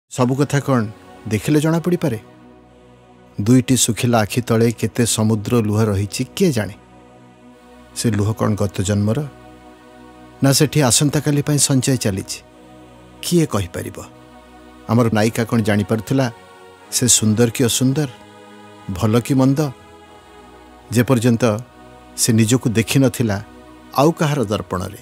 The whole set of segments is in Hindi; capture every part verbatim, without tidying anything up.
सबु कथा कौन देखिले जना पड़ी पारे। दुईटी सुखिला आखि तले केते समुद्र लुह रही किए जाने। से लुह कौन गत जन्मर ना सेठी आसंता काली पाई संचय चली किए कहि परिबो। आमर नायिका कौन जानी पारुथला से सुंदर कि असुंदर भल कि मंद जे पर्यंत से निजको देखि नथिला आउ कहार दर्पण रे।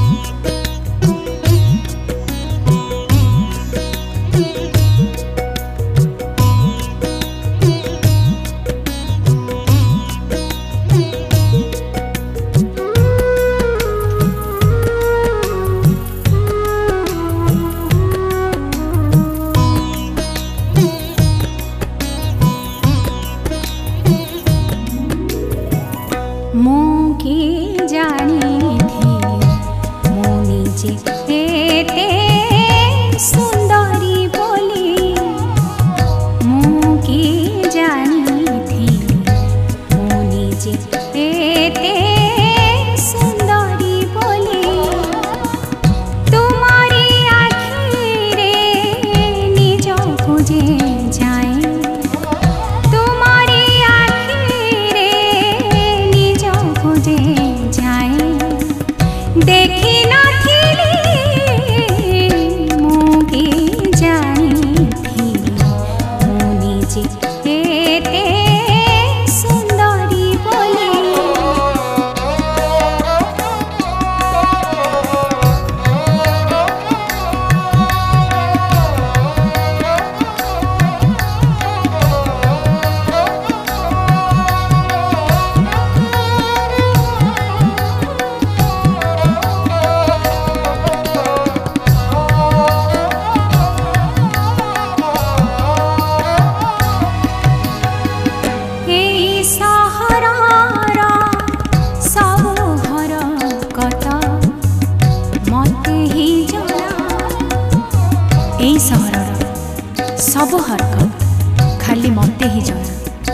सब हरकत खाली मते ही जना।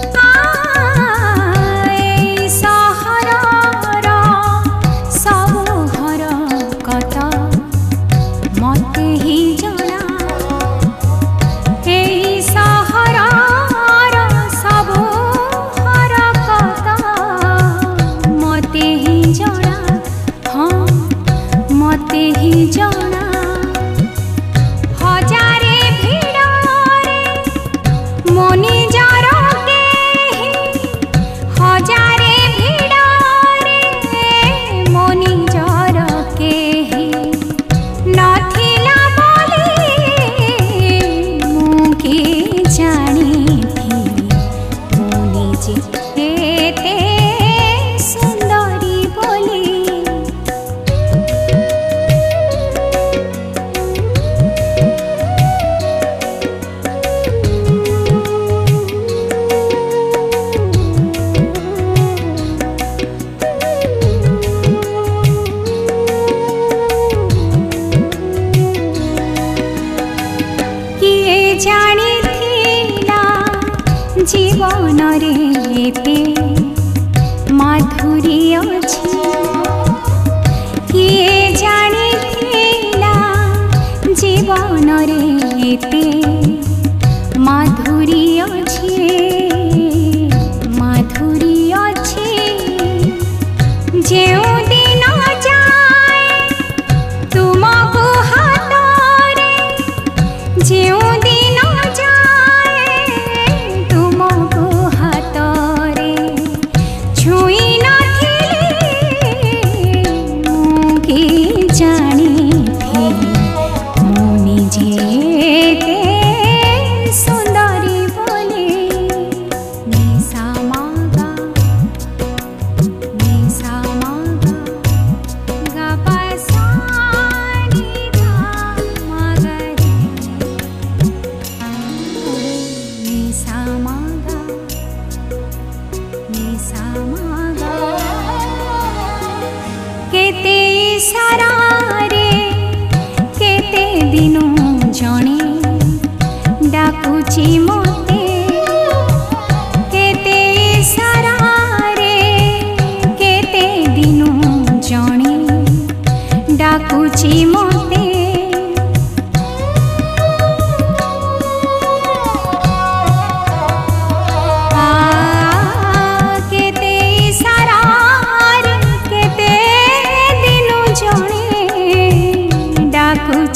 जीवन रे ते माधुरी अछि किए जानी थिला जीवन रे ते माधुरी अछि माधुरी अछि जेउ दिन जाए तुमको हाथ रे जेउ दिन जाए तुमको हाथ रे छुई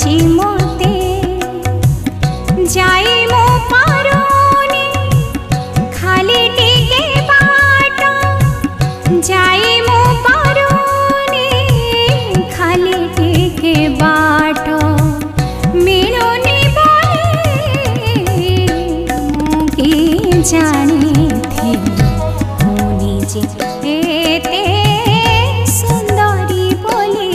लाଗୁଛି ମୋତେ ଯାଇ ମୁଁ ପାରୁନି ଖାଲି ଟିକେ ବାଟ ଯାଇ ମୁଁ ପାରୁନି ଖାଲି ଟିକେ ବାଟ ମିଳୁନି ବୋଲି ମୁଁ କି ଜାଣିଥିଲି ମୁଁ ନିଜେ ଏତେ ସୁନ୍ଦରୀ ବୋଲି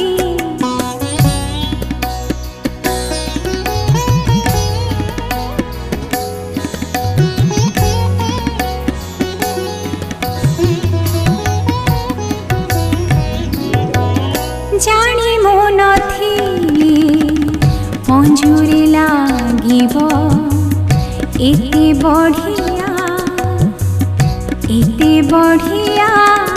ଜାଣି ମୁଁ ନଥିଲି ପଞ୍ଜୁରୀ ଲାଗିବ ଏତେ ବଢ଼ିଆ ଏତେ ବଢ଼ିଆ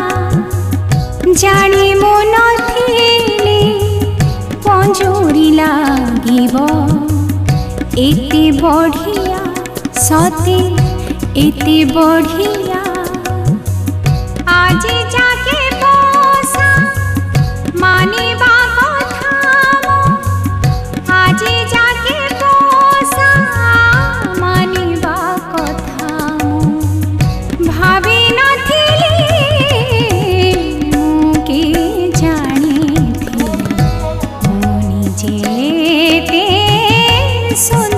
ଜାଣି ମୁଁ ନଥିଲି ପଞ୍ଜୁରୀ ଲାଗିବ ଏତେ ବଢ଼ିଆ ସତେ ଏତେ ବଢ଼ିଆ ଆଜି ଯାକେ ବସା ମାନିବା କଥା ମୁଁ ଆଜି ଯାକେ ବସା ମାନିବା କଥା ମୁଁ ଭାବି ନଥିଲି ମୁଁ କି ଜାଣିଥିଲି ମୁଁ ନିଜେ ଏତେ ସୁନ୍ଦର